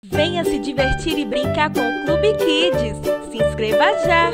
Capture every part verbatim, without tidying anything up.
Venha se divertir e brincar com o Clube Kids. Se inscreva já!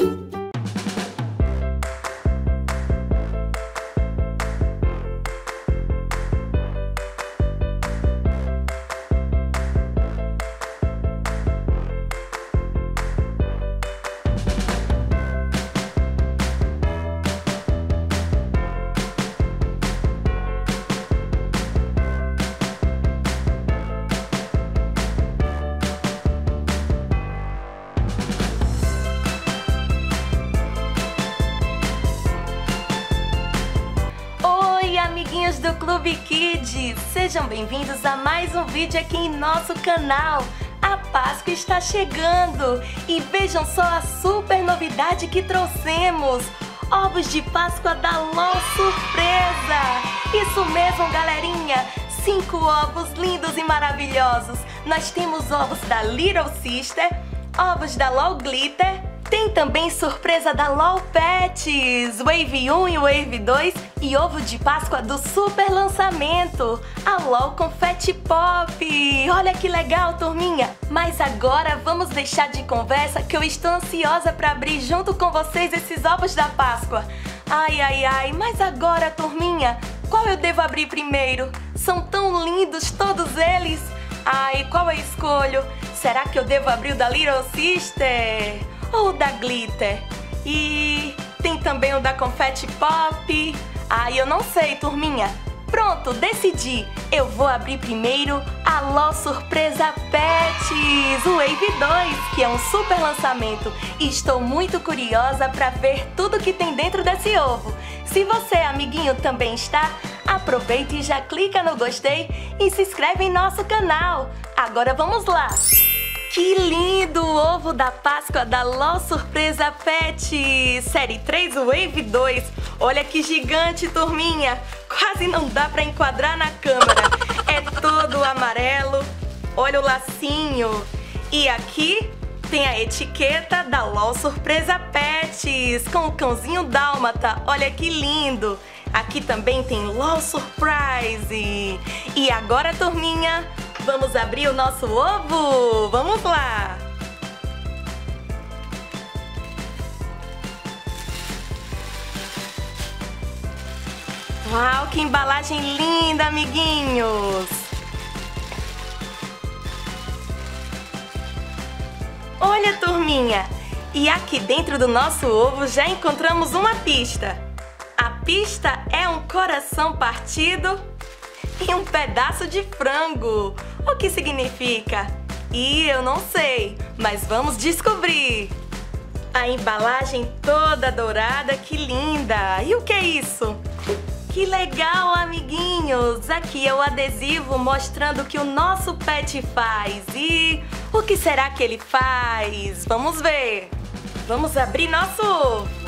Amiguinhos do Clube Kids, sejam bem-vindos a mais um vídeo aqui em nosso canal. A Páscoa está chegando e vejam só a super novidade que trouxemos: ovos de Páscoa da LOL Surpresa! Isso mesmo, galerinha! Cinco ovos lindos e maravilhosos. Nós temos ovos da Little Sister, ovos da LOL Glitter, tem também surpresa da LOL Pets, Wave um e Wave dois e ovo de Páscoa do super lançamento, a LOL Confetti Pop. Olha que legal, turminha! Mas agora vamos deixar de conversa que eu estou ansiosa para abrir junto com vocês esses ovos da Páscoa. Ai, ai, ai, mas agora, turminha, qual eu devo abrir primeiro? São tão lindos todos eles! Ai, qual eu escolho? Será que eu devo abrir o da Little Sister? Ou da Glitter? E tem também o da Confetti Pop. Ai, eu não sei, turminha. Pronto, decidi. Eu vou abrir primeiro a LOL Surpresa Pets, o Wave dois, que é um super lançamento. E estou muito curiosa para ver tudo que tem dentro desse ovo. Se você, amiguinho, também está, aproveita e já clica no gostei e se inscreve em nosso canal. Agora vamos lá! Que lindo o ovo da Páscoa da LOL Surpresa Pet, série três Wave dois. Olha que gigante, turminha. Quase não dá pra enquadrar na câmera. É todo amarelo. Olha o lacinho. E aqui tem a etiqueta da LOL Surpresa Pets com o cãozinho dálmata. Olha que lindo. Aqui também tem LOL Surprise. E agora, turminha, vamos abrir o nosso ovo? Vamos lá! Uau, que embalagem linda, amiguinhos! Olha, turminha! E aqui dentro do nosso ovo já encontramos uma pista. A pista é um coração partido e um pedaço de frango. O que significa? Ih, eu não sei, mas vamos descobrir. A embalagem toda dourada, que linda! E o que é isso? Que legal, amiguinhos! Aqui é o adesivo mostrando o que o nosso pet faz. E o que será que ele faz? Vamos ver! Vamos abrir nosso ovo.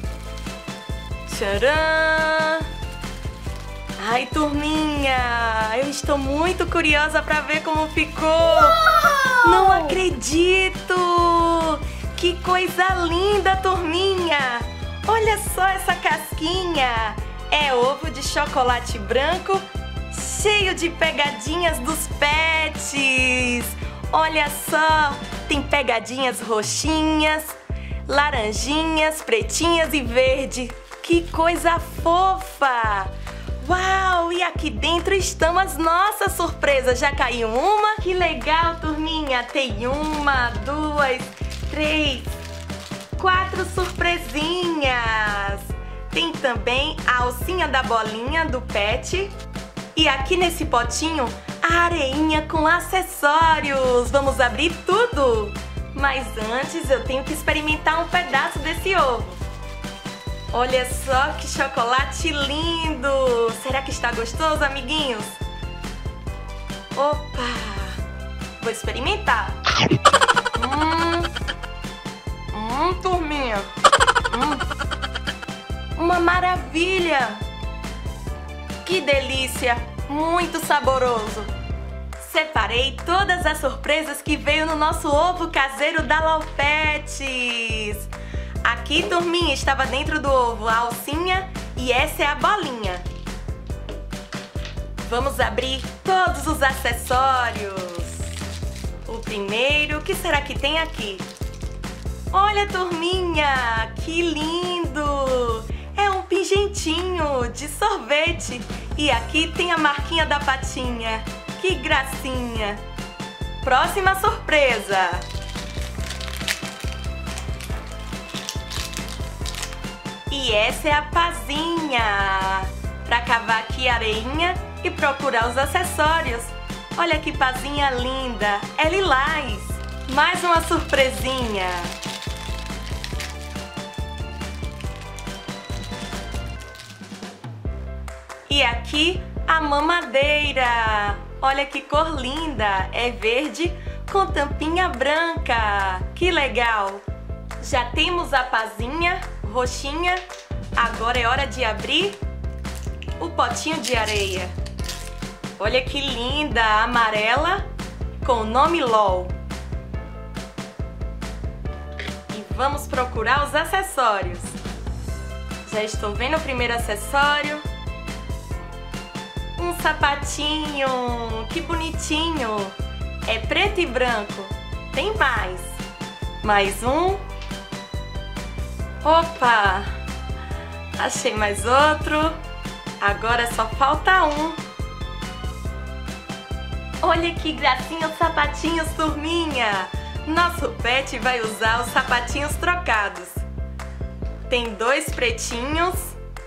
Tcharam! Ai, turminha, eu estou muito curiosa para ver como ficou. Uau! Não acredito! Que coisa linda, turminha! Olha só essa casquinha. É ovo de chocolate branco, cheio de pegadinhas dos pets. Olha só, tem pegadinhas roxinhas, laranjinhas, pretinhas e verde. Que coisa fofa! Uau! E aqui dentro estão as nossas surpresas. Já caiu uma? Que legal, turminha! Tem uma, duas, três, quatro surpresinhas! Tem também a alcinha da bolinha do pet. E aqui nesse potinho, a areinha com acessórios. Vamos abrir tudo! Mas antes eu tenho que experimentar um pedaço desse ovo. Olha só que chocolate lindo! Será que está gostoso, amiguinhos? Opa! Vou experimentar! Hum, hum turminha! Hum, uma maravilha! Que delícia! Muito saboroso! Separei todas as surpresas que veio no nosso ovo caseiro da LOL Pets! Aqui, turminha, estava dentro do ovo a alcinha e essa é a bolinha. Vamos abrir todos os acessórios. O primeiro, o que será que tem aqui? Olha, turminha, que lindo! É um pingentinho de sorvete. E aqui tem a marquinha da patinha. Que gracinha! Próxima surpresa! E essa é a pazinha. Para cavar aqui a areinha e procurar os acessórios. Olha que pazinha linda! É lilás! Mais uma surpresinha! E aqui a mamadeira. Olha que cor linda. É verde com tampinha branca. Que legal. Já temos a pazinha roxinha. Agora é hora de abrir o potinho de areia. Olha que linda. Amarela com o nome L O L. E vamos procurar os acessórios. Já estou vendo o primeiro acessório. Um sapatinho, que bonitinho, é preto e branco. Tem mais, mais um. Opa, achei mais outro. Agora só falta um. Olha que gracinha os sapatinhos, turminha. Nosso pet vai usar os sapatinhos trocados. Tem dois pretinhos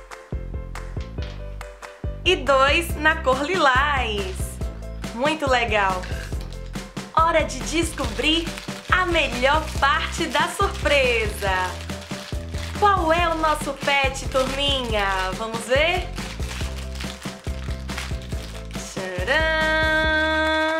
e dois na cor lilás. Muito legal. Hora de descobrir a melhor parte da surpresa. Qual é o nosso pet, turminha? Vamos ver? Tcharam!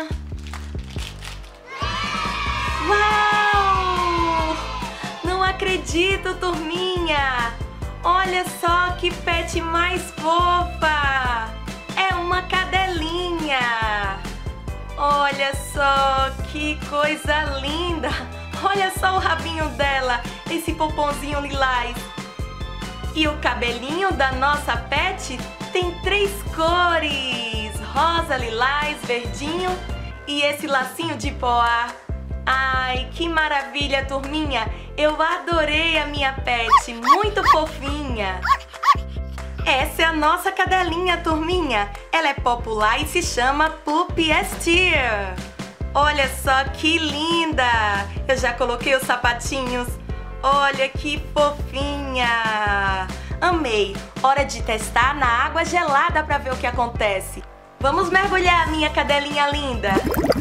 Uau! Não acredito, turminha! Olha só que pet mais fofa! É uma cadelinha! Olha só que coisa linda! Olha só o rabinho dela, esse poponzinho lilás. E o cabelinho da nossa pet tem três cores: rosa, lilás, verdinho e esse lacinho de poá. Ai, que maravilha, turminha! Eu adorei a minha pet, muito fofinha! Essa é a nossa cadelinha, turminha! Ela é popular e se chama Puppy Steer. Olha só que linda! Eu já coloquei os sapatinhos. Olha que fofinha! Amei! Hora de testar na água gelada para ver o que acontece. Vamos mergulhar, minha cadelinha linda!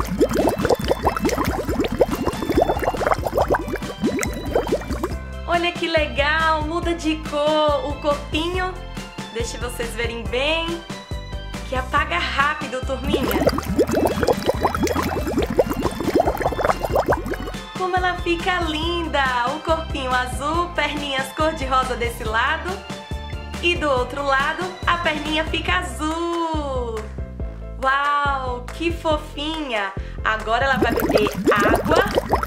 Olha que legal, muda de cor o corpinho. Deixa vocês verem bem. Que apaga rápido, turminha. Como ela fica linda. O corpinho azul, perninhas cor-de-rosa desse lado. E do outro lado, a perninha fica azul. Uau, que fofinha. Agora ela vai beber água.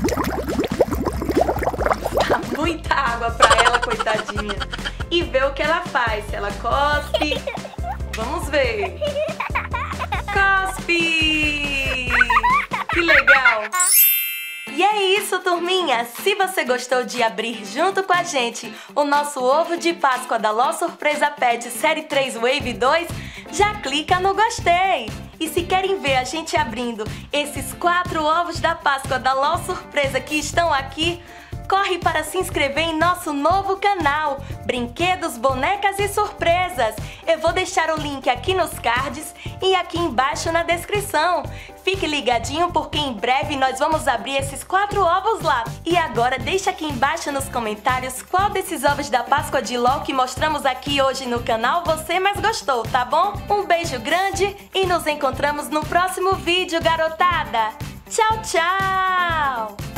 Muita água pra ela, coitadinha. E ver o que ela faz. Se ela cospe. Vamos ver. Cospe! Que legal! E é isso, turminha! Se você gostou de abrir junto com a gente o nosso ovo de Páscoa da L O Surpresa Pet Série três Wave dois, já clica no gostei! E se querem ver a gente abrindo esses quatro ovos da Páscoa da L O Surpresa que estão aqui, corre para se inscrever em nosso novo canal, Brinquedos, Bonecas e Surpresas. Eu vou deixar o link aqui nos cards e aqui embaixo na descrição. Fique ligadinho porque em breve nós vamos abrir esses quatro ovos lá. E agora deixa aqui embaixo nos comentários qual desses ovos da Páscoa de L O que mostramos aqui hoje no canal você mais gostou, tá bom? Um beijo grande e nos encontramos no próximo vídeo, garotada! Tchau, tchau!